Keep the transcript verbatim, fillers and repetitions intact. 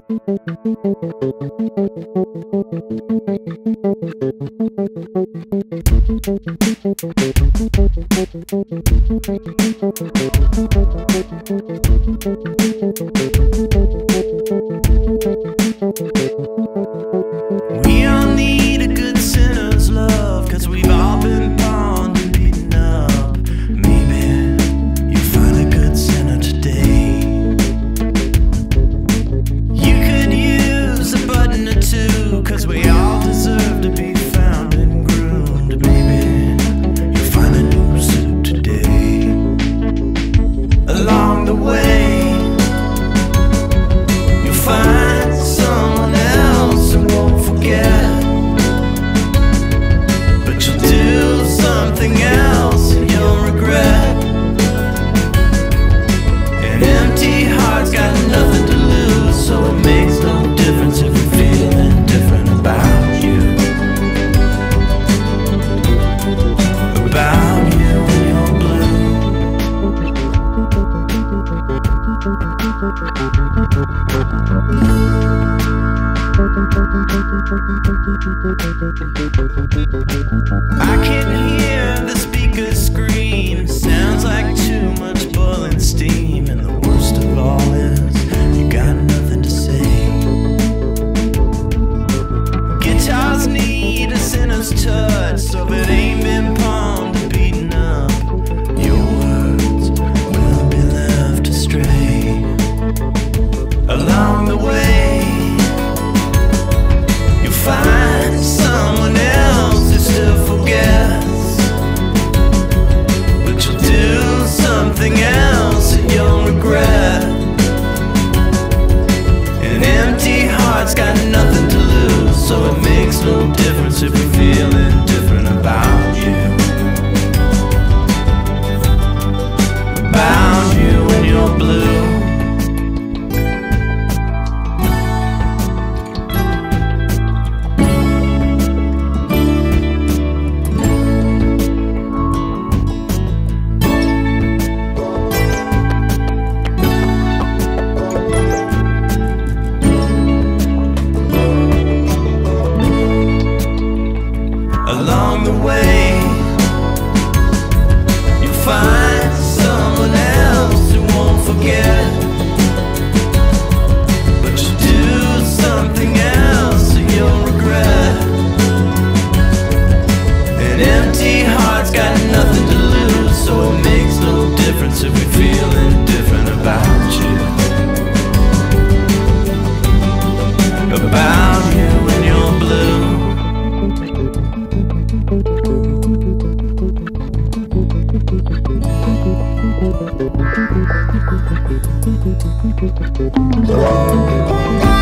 We all need a good sinner's love, 'cause we've all been pawned and beaten up. Maybe you'll find a good sinner today. You could use a button or two, 'cause we all deserve to be found and groomed. Maybe you'll find a new suit today. Along the way, you'll find someone else who won't forget, but you'll do something else and you'll regret. An empty heart's got nothing to lose, so it makes no difference if you're feeling different about you. About you when you're blue. I can hear the speakers scream. Sounds like too much boiling steam. And the worst of all is you got nothing to say. Guitars need a sinner's touch, so if it ain't been pawned and beaten up, your words will be left astray. Along the way, you'll find someone else who still forgets, but you'll do something else and you'll regret. An empty heart's got nothing to lose, so it makes no difference if you're feeling different about you. About you when you're blue. Along the way, you'll find someone else who won't forget, but you'll do something else and you'll regret. An empty heart's got nothing to lose, so it makes no difference if we're feeling different about you. About you when you're blue. Oh,